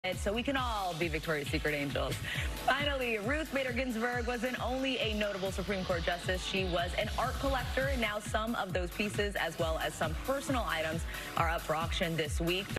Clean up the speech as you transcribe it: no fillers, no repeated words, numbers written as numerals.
so we can all be Victoria's Secret angels. Finally, Ruth Bader Ginsburg wasn't only a notable Supreme Court justice, she was an art collector, and now some of those pieces, as well as some personal items, are up for auction this week.